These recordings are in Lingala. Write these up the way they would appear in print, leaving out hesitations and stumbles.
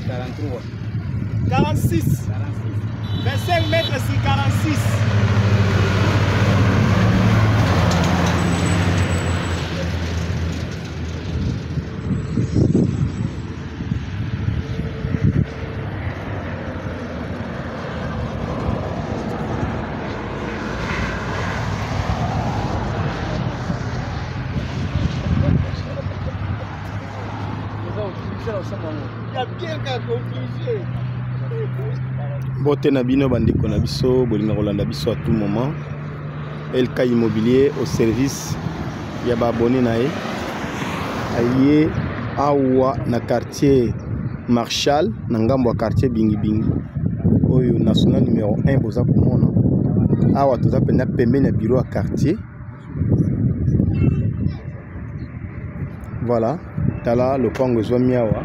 43. 46. 25 mètres sur 46. Bote na bino bandeko na biso bolinga kolanda biso à tout moment. LK Immobilier au service ya ba abonné na ye aye awa na quartier Marshall na ngambo ya quartier Bingi Bingi oyo national numéro 1 boza komona awa toza pena pembeni na bureau ya quartier. Voilà, tala lopango ezwami awa.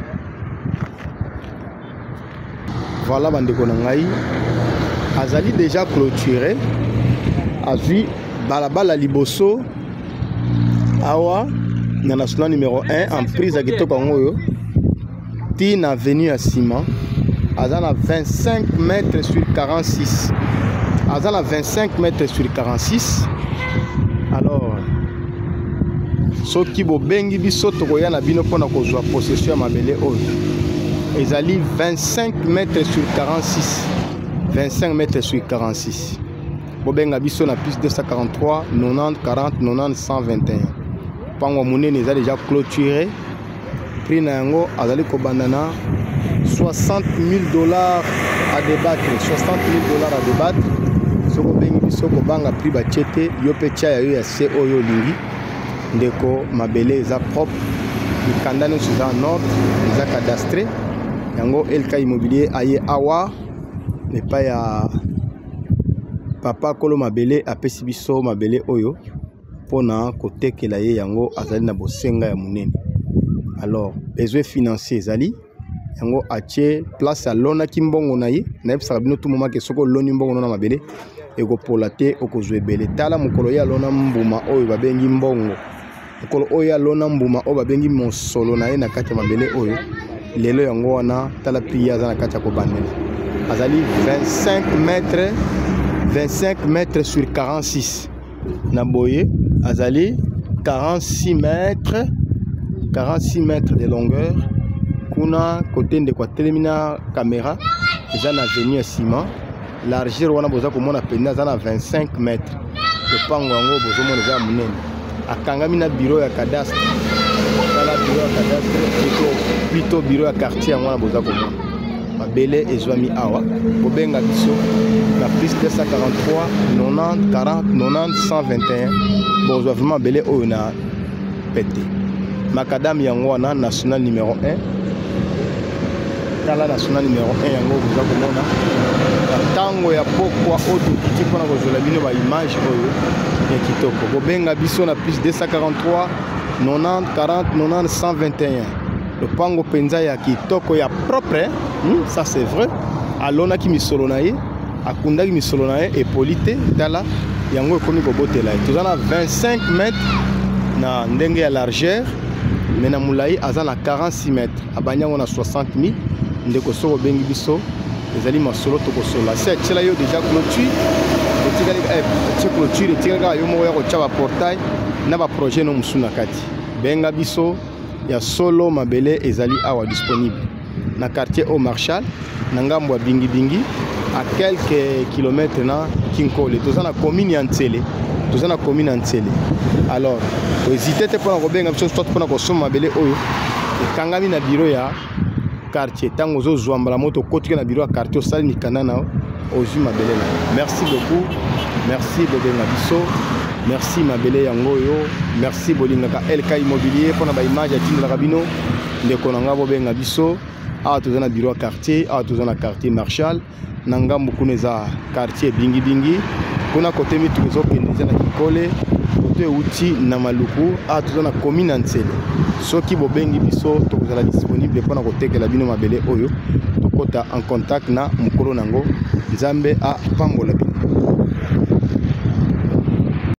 Voilà bandeko na ngai azali déjà clôturé azui balabala liboso awa na national numéro 1 en prise à kitoko ngoyo ti na avenue à ciment azana 25 mètres sur 46 azana 25 mètres sur 46. Alors soki bobengi biso tokoya na bino pona kozwa possession ya mabele oyo ezali 25 mètres sur 46. 25 mètres sur 46. Bobenga biso na plus 243 90 40 90 121. Pango monene est déjà clôturé. Prix na yango azali kobandana $60 000 à débattre. $60 000 à débattre. Soko bengi biso kobanga prix bachete yo pe tia ya yo ya CO yo lingi. Ndeko mabele eza propre. Mikanda no suza en ordre, eza cadastré. Yango LK Immobilier aye awa ne pas ya papa kolo mabele apesi biso mabele oyo pona kotekela ye yango azali na bosenga ya munene. Alors besoin financier ezali yango atie place à lona kimbongo na ye na yebisa bino tout moment ke soko loni mbongo na mabele eko polate okozwe bele tala mukolo ya lona mbuma oyo babengi mbongo mukolo oyo ya lona mbuma oyo babengi mosolo na ye na kati ya mabele oyo lelo yango wana tala priya za na kati ya kobandela azali 25 mètres sur 46 na boye azali 46 mètres de longueur kuna côté ndeko telemina caméra eza na avenue ya ciment largeur wana boza komona pena za na 25 mètres le pango yango bozo mona za munene akangami na bureau ya cadastre la bureau ya cadastre plutôt bureau ya quartier yango wana boza komona mabele ezwami awa bobenga biso na plus 243 90 40 90 121 bozwa vraiment bele oyo na pété makadam yango wana national numéro 1 tala national numéro 1 yango boza komona tango ya pokwa oto kiti mpona kozwela bino ba image oyo ya kitoko bobenga biso na plus 243 90 40 90 121 le pango penza ya kitoko ya propre ça c'est vrai alona ki misolo na ye akunda ki misolo na ye epolite tala yango ekomi kobotela tozana 25 mètres na ndenge ya largeur mais na mulai azana 46 mètres abanyango na 60 000 ndeko soko bengi biso ezali masolo tokosola c'est tela yo déjà clôture clôture etikaka yo moko ya kotia ba portail na ba projet no musuna kati benga biso ya solo mabele ezali awa disponible na quartier au Marshall na ngambo ya Bingi Bingi à quelques kilomètres na Kinkole tozana commune ya Ntsele tozana commune ya Ntsele. Alors hésitez te pour kobenga biso soit pour kosoma mabele oyo ekangami na bureau ya quartier tango zo zwambala moto kotika na bureau ya quartier osali mikanda na ozwi mabele na. Merci beaucoup, merci bobenga biso, merci mabele yango yo, merci bolingaka LK Immobilier pour na ba image ya tinda kabino ndeko na ngabo benga biso awa tozana bureau ya quartier awa tozana quartier Marshall na ngambo kuna za quartier Bingi Bingi kuna kote mitu ezokende na Kikole kote uti na Maluku awa tozana commune Ntsele soki bobengi biso tokozala disponible pour na kotekela bino mabele oyo tokota en contact na mukolo nango Nzambe a pambola.